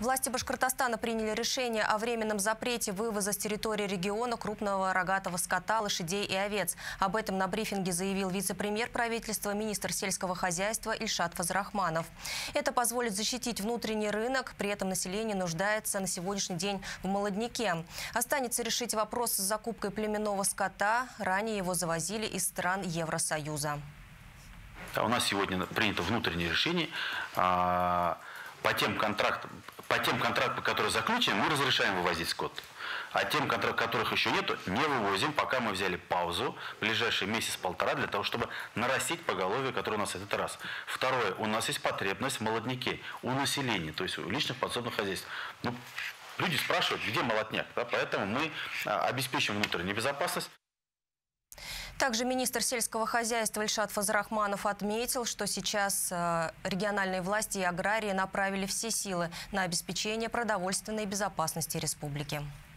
Власти Башкортостана приняли решение о временном запрете вывоза с территории региона крупного рогатого скота, лошадей и овец. Об этом на брифинге заявил вице-премьер правительства, министр сельского хозяйства Ильшат Фазрахманов. Это позволит защитить внутренний рынок, при этом население нуждается на сегодняшний день в молодняке. Останется решить вопрос с закупкой племенного скота. Ранее его завозили из стран Евросоюза. У нас сегодня принято внутреннее решение по тем контрактам, которые заключены, мы разрешаем вывозить скот. А тем контрактам, которых еще нету, не вывозим, пока мы взяли паузу, ближайший месяц-полтора, для того, чтобы нарастить поголовье, которое у нас это раз. Второе, у нас есть потребность в молодняке у населения, то есть у личных подсобных хозяйств. Люди спрашивают, где молодняк, да? Поэтому мы обеспечим внутреннюю безопасность. Также министр сельского хозяйства Ильшат Фазрахманов отметил, что сейчас региональные власти и аграрии направили все силы на обеспечение продовольственной безопасности республики.